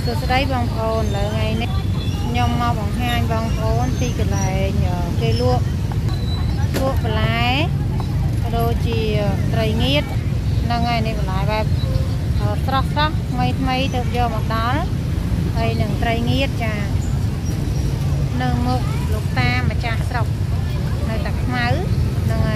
สได้บางคนเลยไงเนี่ยยอมมาบางห้างบางคนตีกันเลยnhờ cây lụaปลายโดยจีไตรเงียดนั่งไงในปลายแบบตรอกไม่เติบโตมาด้านไอ้หนึ่งไตรเงียดจ้าหนึ่งมุกลูกตามาจ้าสรอกในตักไม้นั่งไง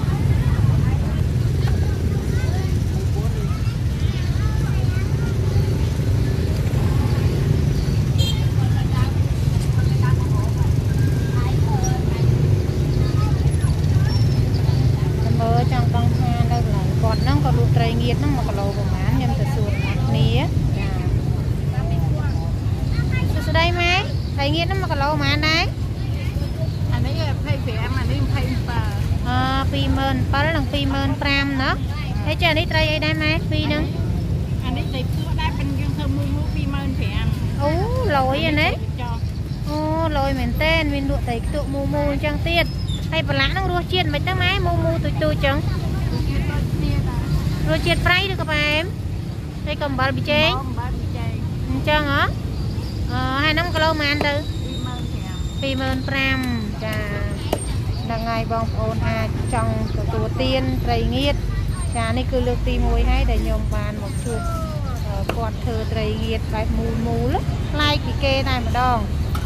นั่งก็ลูกไตรเงียดนั่งมากระโลประมาณยังจะสูดนี้สุดได้ไหมไตรเงียดนั่งมากระโลมาได้อันนี้ไผ่แฝงอันนี้ไผ่ปลาปีเมินปลาหลังปีเมินปรามเนาะให้เจอนี่ไตรได้ไหมปีนึงอันนี้ไตรตัวได้เป็นยังเธอมูปีเมินแฝงโอ้ลอยอันนี้โอ้ลอยเหมือนเต้นวินดูไตรตัวมูจังเตี้ยให้ปลานั่งรัวเชียนไปตั้งไหมมูตุยจังrồi chết prai được các em đây cầm bal bị cháy chân hả hai năm kilo mà anh từ pi mơn pram trà là ngày bong ôn trongตัวtiên trai nghiệt trà này cứ lược ti mùi hay để nhom bàn một chuột quạt thơ trai nghiệt bài mù lắm like cái kê này mà đòn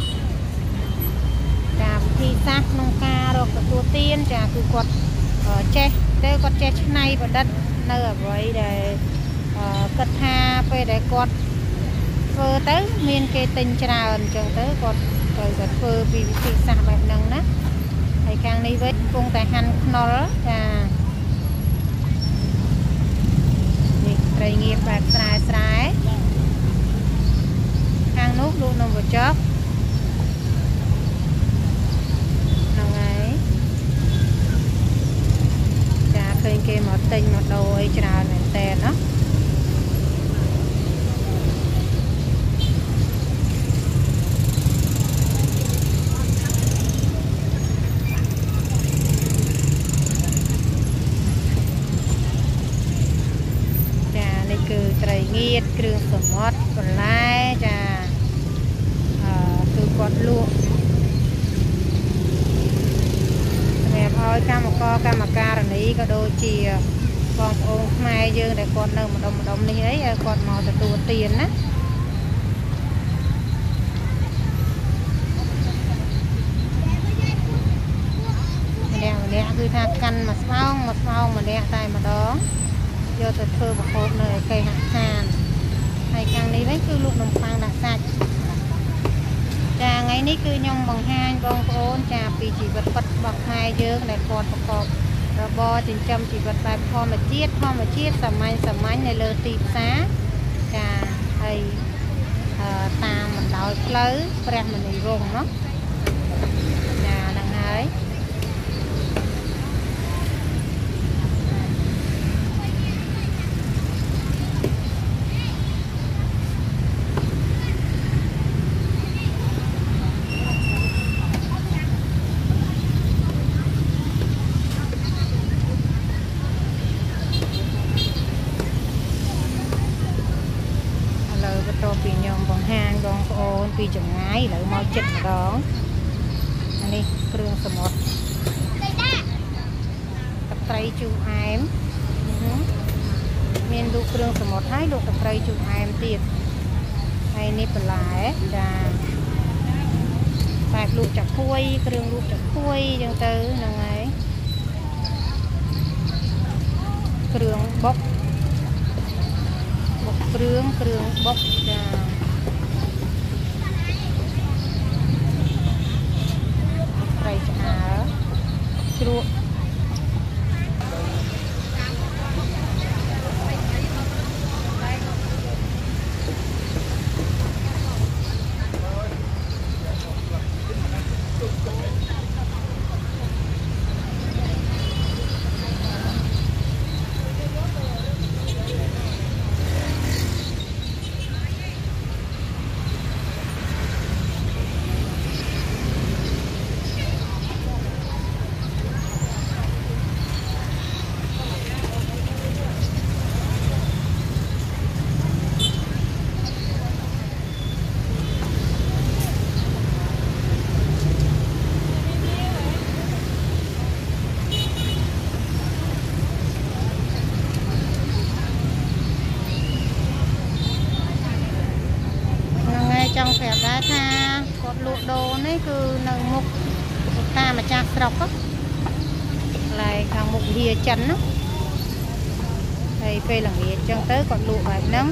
trà thì sát nông ca rồiตัวtiên trà cứ quạt che đây quạt che này vào đất nơi vậy để cất ha về để quạt phơ tới miền cây tinh trào chẳng tới quạt rồi quạt phơ vì thị xã bài nâng đó thầy càng đi với cung tại hành nó đó trời nghiệp bạc sải hàng nút luôn nằm vào chópเคยเกมหมดติงหมดโดยจราเหมือนแต่เนาะจ้านี่คือไตรเงียดเครื่องสมดผลไม้จ้าคือกดลูกเอากรรมการนี้ก็โดยจีบองโองไม้ยืนแต่ก่อนเดิมมาดมนี่ไอ้ก่อนมอแต่ตัวเตียนนะเนี่ยคือทางกันมาเมามาเนี่ยตายมาดองโยตัดเธอบอกโคตรเลยเคยหักทานไอ้ครั้งนี้ได้คือลูกนมปังดักสักจาไงนี่คือยองบังห้างบองโอนจาปีจีบัดปัดบักไฮเยอะในกอดประกอบระบอจินจำจีบัดแบบพอมาเจี๊ยดสมัยในเลอตีซ้าจาไอตามมันลอยเพลื้อแปรมันในวงเนาะจาดังไงปียองบองห้างบองโอนปีจังไงหรือมอจิตร้องอันนี้เครื่องสมดตะไคร้จูไอมเมนดูเครื่องสมดให้ดูตะไคร้จูไอมติดไอ้นี่เป็นหลายจ้าแปลกลูกจากคุยเครื่องลูกจากคุยยังเตอยังไงเครื่องบกเครื่องบกจ้าใครจะหาครัว นនេះគឺនៅមុខតាម្ចាស់ស្រុកlạiខាងមុខវាចិនណាហើយពេលល្ងាចចឹងទៅគាត់លក់បែបហ្នឹង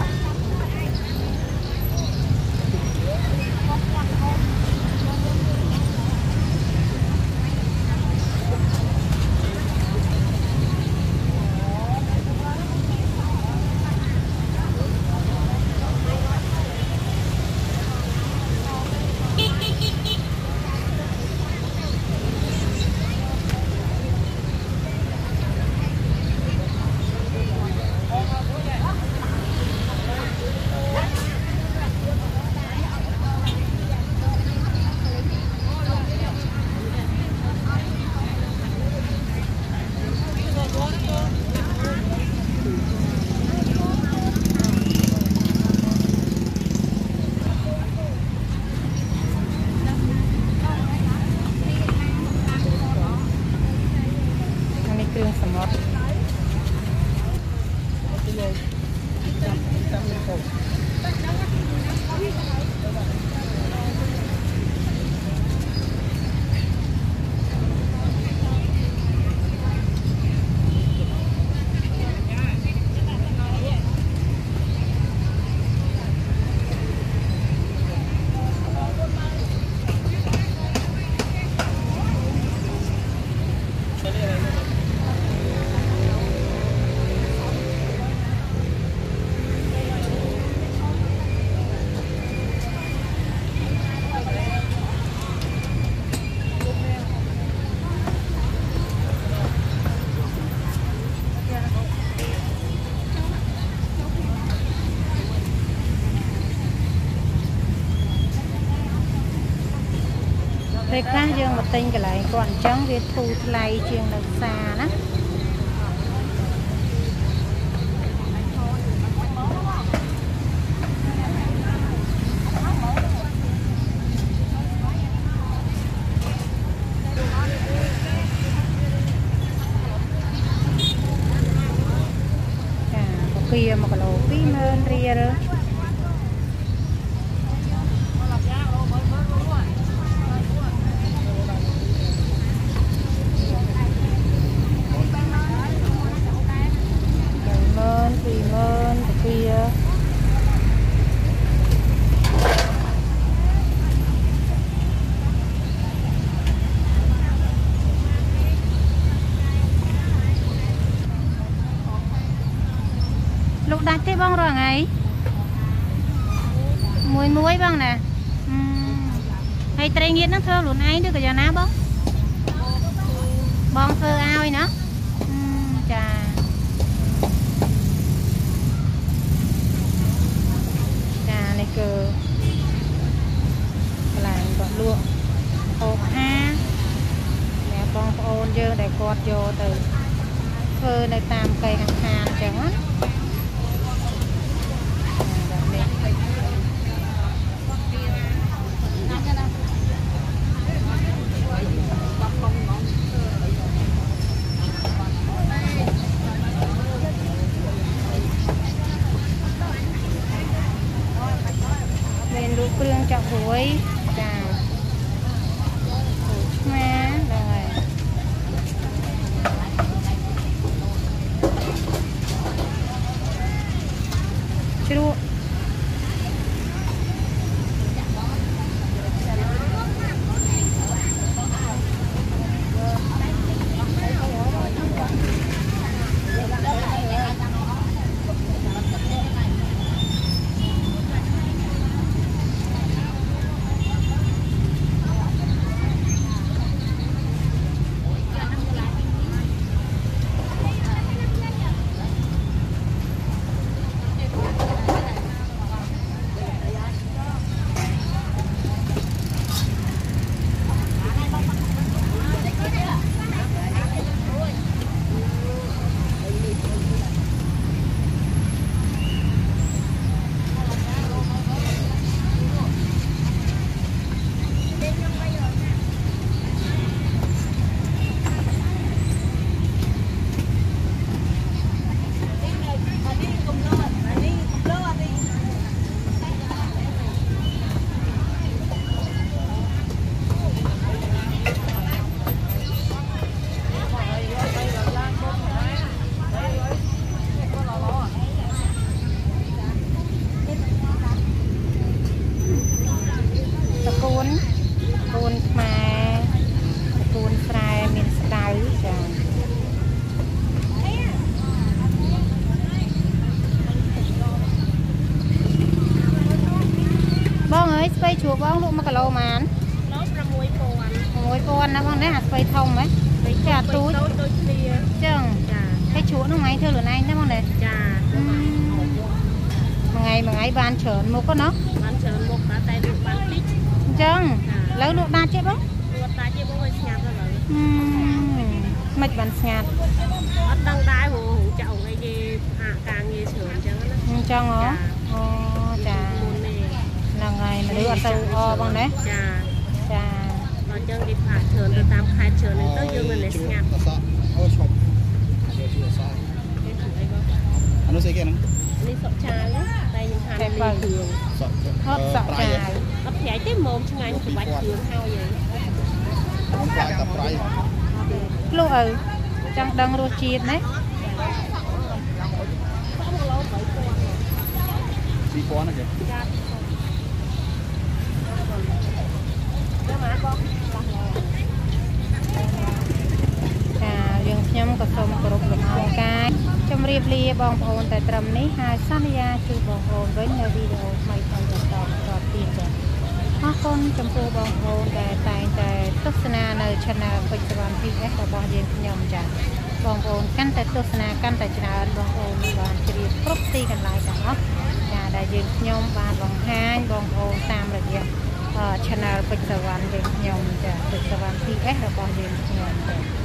ពេលខ្លះយើងមកទិញកន្លែងគាត់អញ្ចឹងវាធូរថ្លៃជាងនៅផ្សារណាចា 1 គីឡូ 20000 រៀលលោកដាច់ទេបងរងថ្ងៃមួយបងណាហើយត្រីងៀតហ្នឹងធ្វើខ្លួនឯងឬក៏យ៉ាងណាបងធ្វើឲ្យណាចាចានេះគឺកន្លែងគាត់លក់ហូបអាហារអ្នកបងប្អូនយើងដែលគាត់យកទៅធ្វើនៅតាមគេខាងខាងអញ្ចឹងណាគ្រឿងចាក់រួយចាឆ្មាដល់ហើយជ្រក់ស្ពៃជួបបងលក់1គីឡូម៉ាន nó ra muối bòn 6,000ណាបងនេះអាស្ពៃធំហ៎ចាទូច đôi kia ចឹងចាហើយជួបនោះថ្ងៃធ្វើលឿនឯងណាបងនេះចាថ្ងៃបានច្រើនមុខណាបានច្រើនមុខតែលក់បានតិចអញ្ចឹងឥឡូវលក់ដាច់ទេបងលក់ដាច់ទេបងឲ្យស្ងាត់ទៅឡើយមិនបានស្ងាត់អត់ដឹងដែរព្រោះចៅអីគេហាក់ការងារច្រើនអញ្ចឹងណាអញ្ចឹងហ៎អូចាមុននេះហ្នឹងហើយមនុស្សអត់ទៅអបងណាចាចាអញ្ចឹងគេផាកច្រើនទៅតាមខេត្តច្រើនហ្នឹងទៅយើងនៅនេះស្ងាត់អសក់អូឈប់ជួយអសក់គេធ្វើអីបងអានោះស្អីគេហ្នឹងនេះសុកចាវតែខ្ញុំហាន់នេះគ្រឿងសក់ហត់សក់ចាវអត់ប្រៃទេមុំឆ្ងាញ់សម្បាច់គ្រឿងហើយហើយខ្ញុំខ្លាចតែប្រៃលក់ឪចង់ដឹងរសជាតិណា 2000ហ្នឹងគេចាយើងខ្ញុំក៏សូមគោរពលំអរកាយជម្រាបលាបងប្អូនតែត្រឹមនេះហើយសន្យាជួបបងប្អូនវិញនៅវីដេអូថ្មីៗបន្តទៀតចាអរគុណចំពោះបងប្អូនដែលតែងតែទស្សនានៅ Channel ពេជ្រសវណ្ណ PS របស់យើងខ្ញុំចាបងប្អូនកាន់តែទស្សនាកាន់តែច្រើនបងប្អូនបានជ្រាបគ្រប់ទីកន្លែងទាំងអស់ចាដែលយើងខ្ញុំបានបង្ហាញបងប្អូនតាមរយៈ Channel ពេជ្រសវណ្ណយើងខ្ញុំចាពេជ្រសវណ្ណ PS របស់យើងខ្ញុំចា